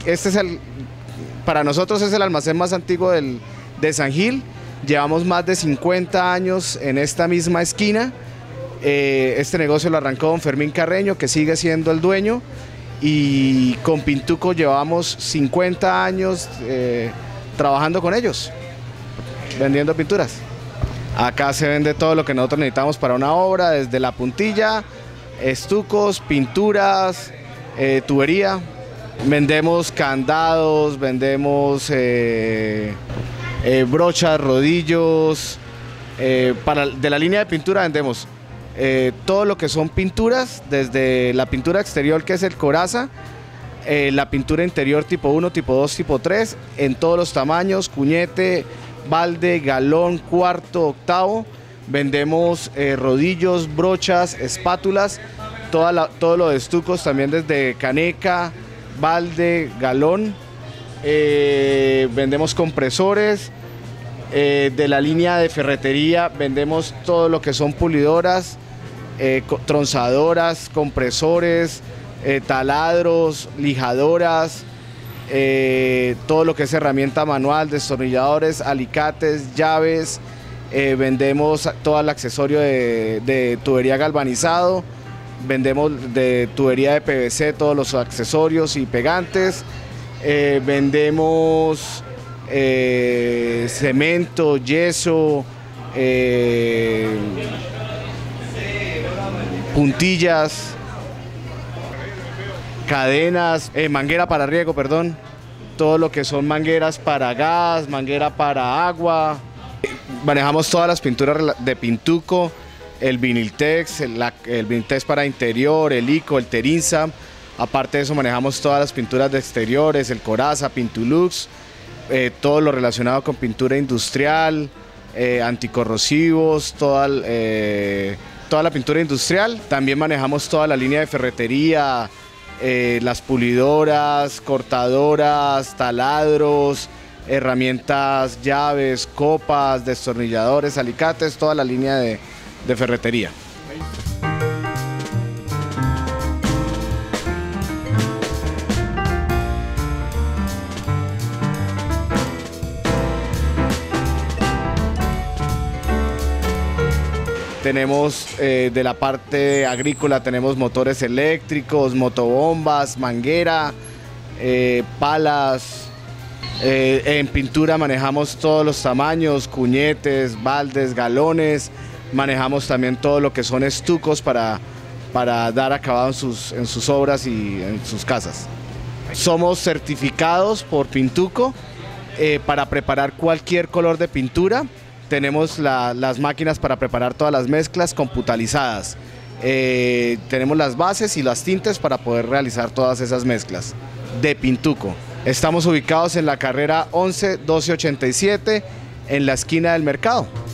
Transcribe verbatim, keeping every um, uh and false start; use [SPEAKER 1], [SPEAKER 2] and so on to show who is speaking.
[SPEAKER 1] este es el, para nosotros es el almacén más antiguo del, de San Gil. Llevamos más de cincuenta años en esta misma esquina. Eh, este negocio lo arrancó don Fermín Carreño, que sigue siendo el dueño, y con Pintuco llevamos cincuenta años eh, trabajando con ellos, vendiendo pinturas. Acá se vende todo lo que nosotros necesitamos para una obra, desde la puntilla, estucos, pinturas, eh, tubería. Vendemos candados, vendemos eh, eh, brochas, rodillos. Eh, para, de la línea de pintura vendemos eh, todo lo que son pinturas, desde la pintura exterior, que es el coraza, eh, la pintura interior tipo uno, tipo dos, tipo tres, en todos los tamaños, cuñete, balde, galón, cuarto, octavo. Vendemos eh, rodillos, brochas, espátulas, toda la, todo lo de estucos también, desde caneca, balde, galón. Eh, vendemos compresores. Eh, de la línea de ferretería vendemos todo lo que son pulidoras, eh, tronzadoras, compresores, eh, taladros, lijadoras, eh, todo lo que es herramienta manual, destornilladores, alicates, llaves. Eh, vendemos todo el accesorio de, de tubería galvanizado, vendemos de tubería de P V C todos los accesorios y pegantes. Eh, vendemos Eh, cemento, yeso, eh, puntillas, cadenas, eh, manguera para riego, perdón, todo lo que son mangueras para gas, manguera para agua. Manejamos todas las pinturas de Pintuco, el Viniltex, el, la, el Viniltex para interior, el Ico, el Terinza. Aparte de eso manejamos todas las pinturas de exteriores, el Coraza, Pintulux. Eh, todo lo relacionado con pintura industrial, eh, anticorrosivos, toda, eh, toda la pintura industrial. También manejamos toda la línea de ferretería, eh, las pulidoras, cortadoras, taladros, herramientas, llaves, copas, destornilladores, alicates, toda la línea de, de ferretería. Tenemos eh, de la parte agrícola, tenemos motores eléctricos, motobombas, manguera, eh, palas. Eh, en pintura manejamos todos los tamaños, cuñetes, baldes, galones. Manejamos también todo lo que son estucos para, para dar acabado en sus, en sus obras y en sus casas. Somos certificados por Pintuco eh, para preparar cualquier color de pintura. Tenemos la, las máquinas para preparar todas las mezclas computalizadas. Eh, tenemos las bases y las tintes para poder realizar todas esas mezclas de Pintuco. Estamos ubicados en la carrera once doce ochenta y siete, en la esquina del mercado.